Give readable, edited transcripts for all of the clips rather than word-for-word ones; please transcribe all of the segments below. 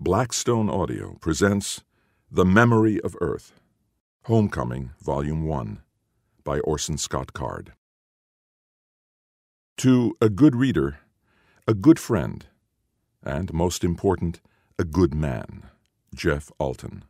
Blackstone Audio presents The Memory of Earth, Homecoming, Volume 1, by Orson Scott Card. To a good reader, a good friend, and, most important, a good man, Jeff Alton.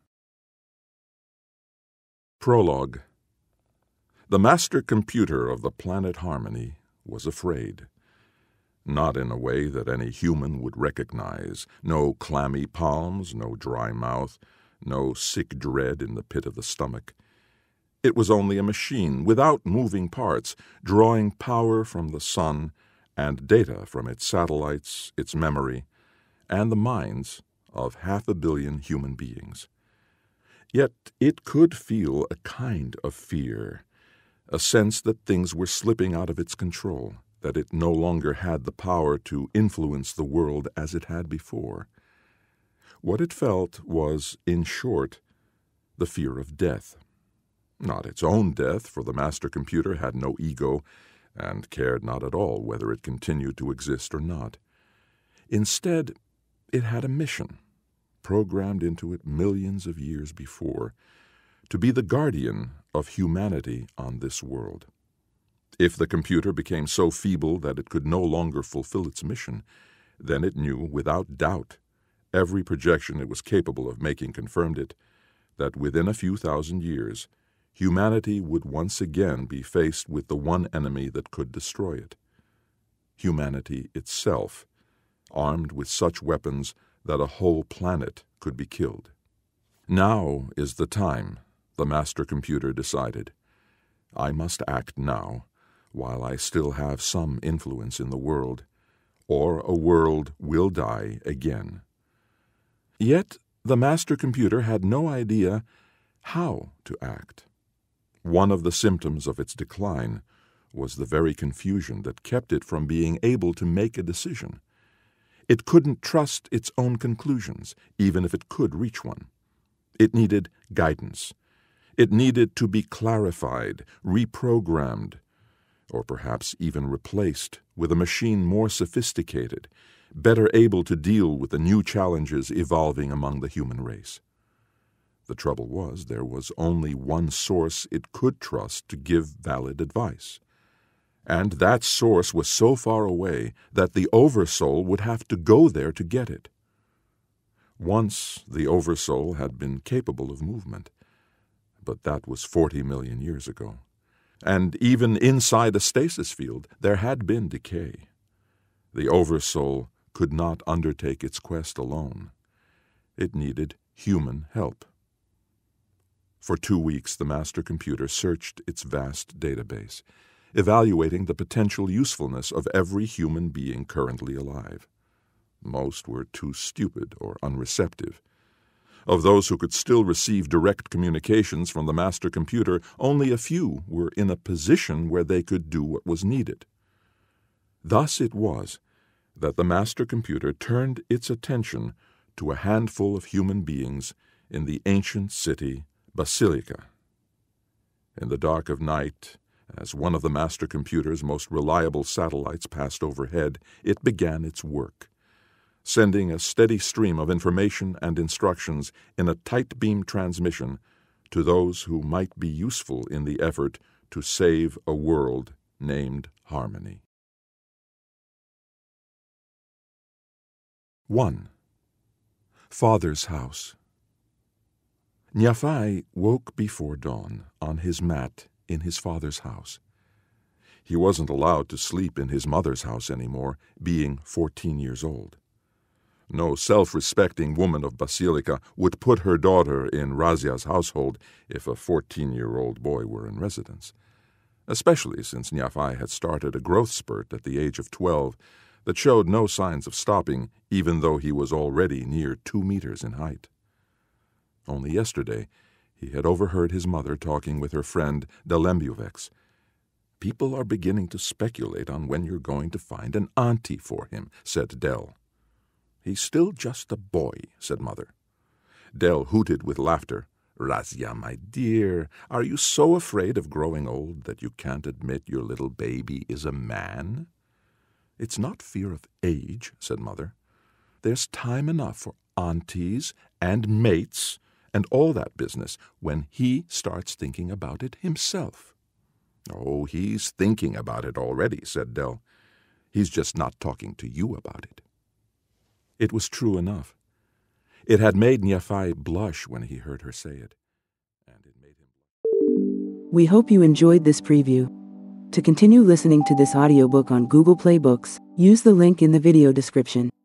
Prologue. The master computer of the planet Harmony was afraid. Not in a way that any human would recognize. No clammy palms, no dry mouth, no sick dread in the pit of the stomach. It was only a machine without moving parts, drawing power from the sun and data from its satellites, its memory, and the minds of 500 million human beings. Yet it could feel a kind of fear, a sense that things were slipping out of its control, that it no longer had the power to influence the world as it had before. What it felt was, in short, the fear of death. Not its own death, for the master computer had no ego and cared not at all whether it continued to exist or not. Instead, it had a mission, programmed into it millions of years before, to be the guardian of humanity on this world. If the computer became so feeble that it could no longer fulfill its mission, then it knew, without doubt, every projection it was capable of making confirmed it, that within a few thousand years, humanity would once again be faced with the one enemy that could destroy it. Humanity itself, armed with such weapons that a whole planet could be killed. Now is the time, the master computer decided. I must act now, while I still have some influence in the world, or a world will die again. Yet the master computer had no idea how to act. One of the symptoms of its decline was the very confusion that kept it from being able to make a decision. It couldn't trust its own conclusions, even if it could reach one. It needed guidance. It needed to be clarified, reprogrammed, or perhaps even replaced with a machine more sophisticated, better able to deal with the new challenges evolving among the human race. The trouble was, there was only one source it could trust to give valid advice. And that source was so far away that the Oversoul would have to go there to get it. Once the Oversoul had been capable of movement, but that was 40 million years ago. And even inside a stasis field, there had been decay. The Oversoul could not undertake its quest alone. It needed human help. For 2 weeks, the master computer searched its vast database, evaluating the potential usefulness of every human being currently alive. Most were too stupid or unreceptive. Of those who could still receive direct communications from the master computer, only a few were in a position where they could do what was needed. Thus it was that the master computer turned its attention to a handful of human beings in the ancient city Basilica. In the dark of night, as one of the master computer's most reliable satellites passed overhead, it began its work, sending a steady stream of information and instructions in a tight beam transmission to those who might be useful in the effort to save a world named Harmony. 1. Father's House. Nyafai woke before dawn on his mat in his father's house. He wasn't allowed to sleep in his mother's house anymore, being 14 years old. No self-respecting woman of Basilica would put her daughter in Razia's household if a 14-year-old boy were in residence, especially since Nyafai had started a growth spurt at the age of 12 that showed no signs of stopping, even though he was already near 2 meters in height. Only yesterday, he had overheard his mother talking with her friend Delembuvex. "People are beginning to speculate on when you're going to find an auntie for him," said Del. "He's still just a boy," said Mother. Del hooted with laughter. "Razia, my dear, are you so afraid of growing old that you can't admit your little baby is a man?" "It's not fear of age," said Mother. "There's time enough for aunties and mates and all that business when he starts thinking about it himself. Oh, he's thinking about it already, said Dell. He's just not talking to you about it. It was true enough. It had made Nyafai blush when he heard her say it. And it made him. We hope you enjoyed this preview. To continue listening to this audiobook on Google Play Books, use the link in the video description.